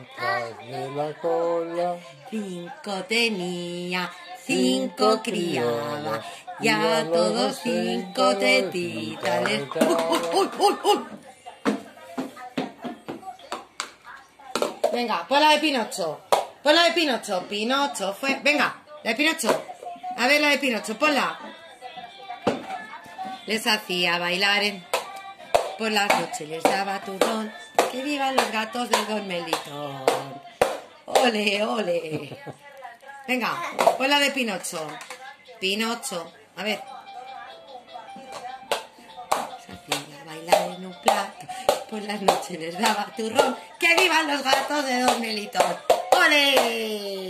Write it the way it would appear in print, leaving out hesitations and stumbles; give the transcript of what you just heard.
Atrás de la cola. 5 tenía, 5 criaba, y a todos 5 tetitas les... ¡Uy, uy, uy! Venga, pon la de Pinocho. Pon la de Pinocho. Pinocho fue... Venga, la de Pinocho. A ver la de Pinocho, ponla. Les hacía bailar por las noches, les daba turrón. Que vivan los gatos del Don Melitón. Ole, ole. Venga, pon la de Pinocho. Pinocho, a ver. Se hacía bailar en un plato. Por las noches les daba turrón. Que vivan los gatos de Don Melitón. ¡Ole!